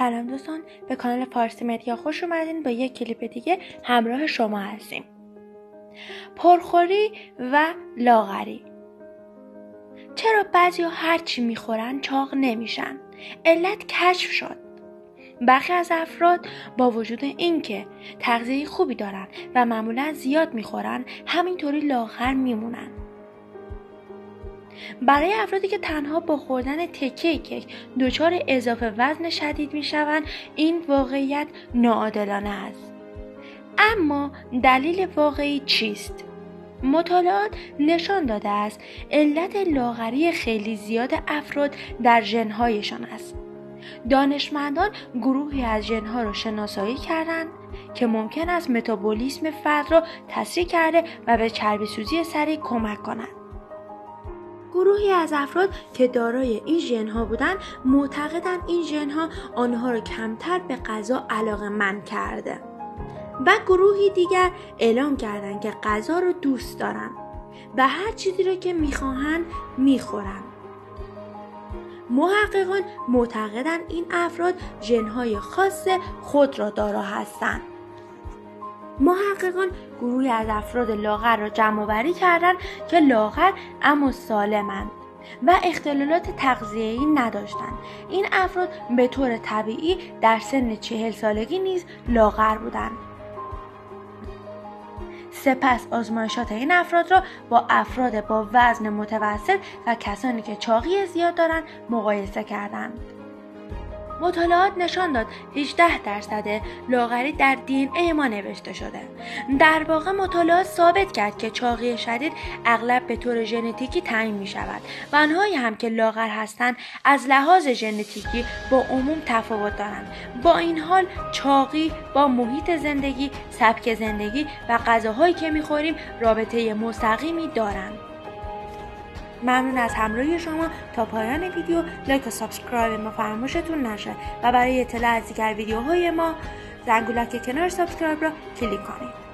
سلام دوستان، به کانال فارسی مدیا خوش اومدین. با یک کلیپ دیگه همراه شما هستیم. پرخوری و لاغری. چرا بعضیا هر چی میخورن چاق نمیشن؟ علت کشف شد. برخی از افراد با وجود اینکه تغذیه خوبی دارن و معمولا زیاد میخورن، همینطوری لاغر میمونن. برای افرادی که تنها با خوردن تکه کیک دچار اضافه وزن شدید میشوند، این واقعیت ناعادلانه است. اما دلیل واقعی چیست؟ مطالعات نشان داده است علت لاغری خیلی زیاد افراد در ژن‌هایشان است. دانشمندان گروهی از ژن‌ها را شناسایی کردند که ممکن است متابولیسم فرد را تسریع کرده و به چربیسوزی سریع کمک کند. گروهی از افراد که دارای این ژن‌ها بودند معتقدند این ژن‌ها آنها را کمتر به غذا علاقه‌مند کرده و گروهی دیگر اعلام کردند که غذا را دوست دارند و هر چیزی را که می‌خواهند می‌خورند. محققان معتقدند این افراد ژن‌های خاص خود را دارا هستند. محققان گروهی از افراد لاغر را جمع‌آوری کردند که لاغر اما سالمند و اختلالات تغذیه‌ای نداشتند. این افراد به طور طبیعی در سن 40 سالگی نیز لاغر بودند. سپس آزمایشات این افراد را با افراد با وزن متوسط و کسانی که چاقی زیاد دارند مقایسه کردند. مطالعات نشان داد 18% لاغری در دی ما نوشته شده. در واقع مطالعات ثابت کرد که چاقی شدید اغلب به طور ژنتیکی تعیین می شود و آنهایی هم که لاغر هستند از لحاظ ژنتیکی با عموم تفاوت دارند. با این حال چاقی با محیط زندگی، سبک زندگی و غذاهایی که می خوریم رابطه مستقیمی دارند. ممنون از همراهی شما. تا پایان ویدیو لایک و سابسکرایب ما فراموشتون نشه و برای اطلاع از دیگر ویدیوهای ما زنگولک کنار سابسکرایب را کلیک کنید.